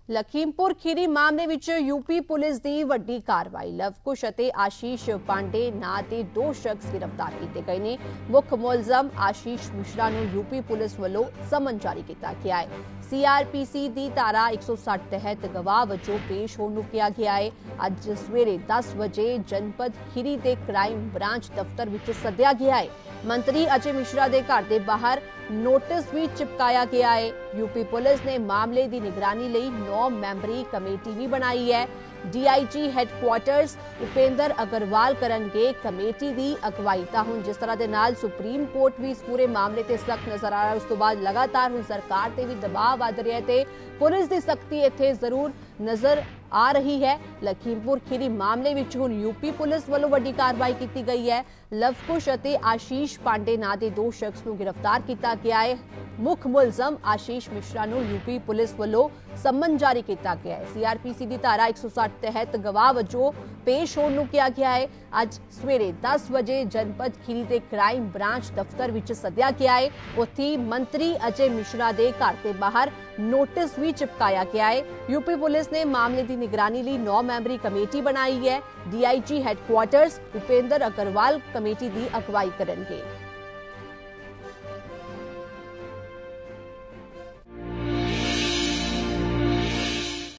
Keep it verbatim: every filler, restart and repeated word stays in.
लखीमपुर खीरी मामले विच UP police की वड्डी कार्रवाई। लवकुश ਅਤੇ आशीष पांडे ਨਾਂ ਦੇ ਦੋ शख्स गिरफ्तार किए गए ने। मुख मुलजम आशीष मिश्रा ਨੂੰ यूपी पुलिस ਵੱਲੋਂ समन जारी किया गया है। सीआरपीसी की धारा एक सौ साठ तहत गवाह वजों पेश होने ਨੂੰ किया गया है। अज सवेरे दस बजे जनपद खीरी के क्राइम ब्रांच दफ्तर विच सद्या गया है। मंत्री अजय मिश्रा के घर के बाहर नोटिस भी चिपकाया गया है। यूपी पुलिस ने मामले की निगरानी लई नौ मैंबरी कमेटी भी बनाई है। डीआईजी हैडक्वार्टर्स उपेंद्र अग्रवाल करनगे कमेटी की अगवाई। तो हुण जिस तरह के नाल सुप्रीम कोर्ट भी इस पूरे मामले से सख्त नजर आ रहा है, उस तो बाद लगातार हुण सरकार ते भी दबाव वध रहा है ते पुलिस की सख्ती इत्थे जरूर नजर आ रही है। लखीमपुर खीरी मामले विच हुण यूपी पुलिस वालों वड्डी कार्रवाई की गई है। लवकुश ਅਤੇ आशीष पांडे ਨਾਂ ਦੇ ਦੋ शख्स ਨੂੰ गिरफ्तार किया गया है। मुख मुलजम आशीष मिश्रा ਨੂੰ यूपी पुलिस वालों समन जारी किया गया है। सीआरपीसी की धारा एक सौ साठ तहत गवाह वजों पेश होने ਨੂੰ किया गया है। अज सवेरे दस बजे जनपद खीरी के क्राइम ब्रांच दफ्तर विच सद्या गया है। उत्थे मंत्री अजय मिश्रा के घर के बाहर नोटिस भी चिपकाया गया है। यूपी पुलिस ने मामले की निगरानी लिए नौ मैंबरी कमेटी बनाई है। DIG headquarters Upendra Agarwal committee की अगवाई करेंगे।